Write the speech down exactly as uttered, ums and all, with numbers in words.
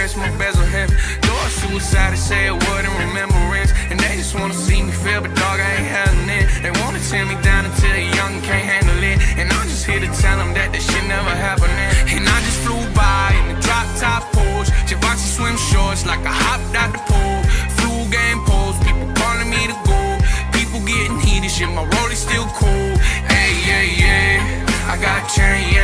rest, my bezel heavy. Thought suicide, they say it wasn't remembrance. And they just wanna see me fail, but dog, I ain't having it. They wanna tear me down until you're young and can't handle it. And I'm just here to tell them that this shit never happened. And I just flew by in the drop top Porsche, Givenchy swim shorts like I hopped out the pool. Flu game pose, people calling me the goal. People getting heated, shit, my roll is still cool. Hey, yeah, yeah, I got a chain, yeah.